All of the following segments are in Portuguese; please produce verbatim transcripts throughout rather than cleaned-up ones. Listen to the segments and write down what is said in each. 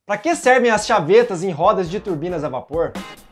Para que servem as chavetas em rodas de turbinas a vapor?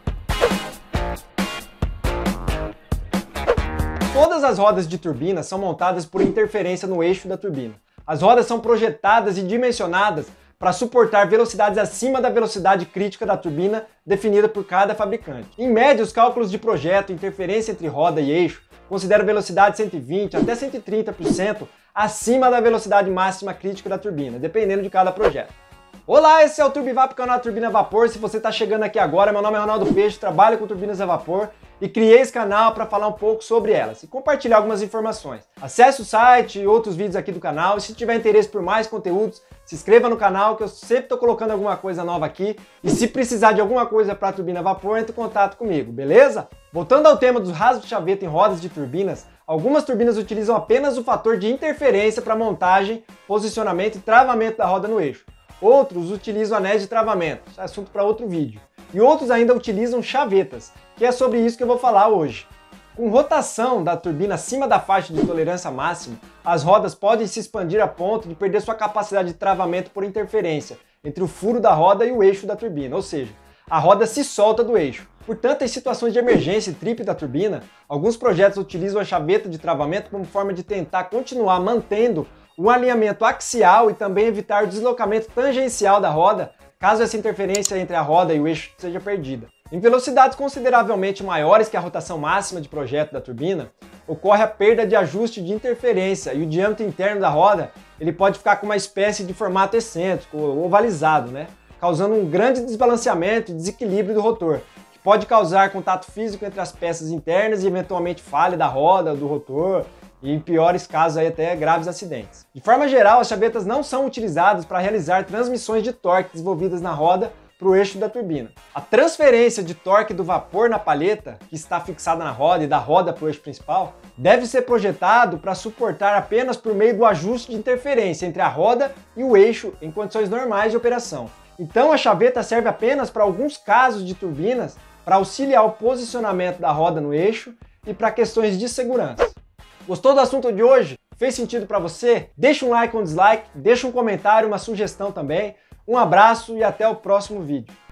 Todas as rodas de turbina são montadas por interferência no eixo da turbina. As rodas são projetadas e dimensionadas para suportar velocidades acima da velocidade crítica da turbina definida por cada fabricante. Em média, os cálculos de projeto, interferência entre roda e eixo, consideram velocidade cento e vinte até cento e trinta por cento acima da velocidade máxima crítica da turbina, dependendo de cada projeto. Olá, esse é o TurbiVap, canal Turbina a Vapor. Se você está chegando aqui agora, meu nome é Ronaldo Peixe, trabalho com turbinas a vapor e criei esse canal para falar um pouco sobre elas e compartilhar algumas informações. Acesse o site e outros vídeos aqui do canal e se tiver interesse por mais conteúdos, se inscreva no canal que eu sempre estou colocando alguma coisa nova aqui e se precisar de alguma coisa para turbina a vapor, entre em contato comigo, beleza? Voltando ao tema dos rasgos de chaveta em rodas de turbinas, algumas turbinas utilizam apenas o fator de interferência para montagem, posicionamento e travamento da roda no eixo. Outros utilizam anéis de travamento, isso é assunto para outro vídeo. E outros ainda utilizam chavetas, que é sobre isso que eu vou falar hoje. Com rotação da turbina acima da faixa de tolerância máxima, as rodas podem se expandir a ponto de perder sua capacidade de travamento por interferência entre o furo da roda e o eixo da turbina, ou seja, a roda se solta do eixo. Portanto, em situações de emergência e trip da turbina, alguns projetos utilizam a chaveta de travamento como forma de tentar continuar mantendo o alinhamento axial e também evitar o deslocamento tangencial da roda, caso essa interferência entre a roda e o eixo seja perdida. Em velocidades consideravelmente maiores que a rotação máxima de projeto da turbina, ocorre a perda de ajuste de interferência e o diâmetro interno da roda ele pode ficar com uma espécie de formato excêntrico, ovalizado, né? Causando um grande desbalanceamento e desequilíbrio do rotor, que pode causar contato físico entre as peças internas e eventualmente falha da roda, do rotor, e em piores casos aí até graves acidentes. De forma geral, as chavetas não são utilizadas para realizar transmissões de torque desenvolvidas na roda para o eixo da turbina. A transferência de torque do vapor na palheta, que está fixada na roda e da roda para o eixo principal, deve ser projetado para suportar apenas por meio do ajuste de interferência entre a roda e o eixo em condições normais de operação. Então a chaveta serve apenas para alguns casos de turbinas para auxiliar o posicionamento da roda no eixo e para questões de segurança. Gostou do assunto de hoje? Fez sentido para você? Deixa um like ou um dislike, deixa um comentário, uma sugestão também. Um abraço e até o próximo vídeo.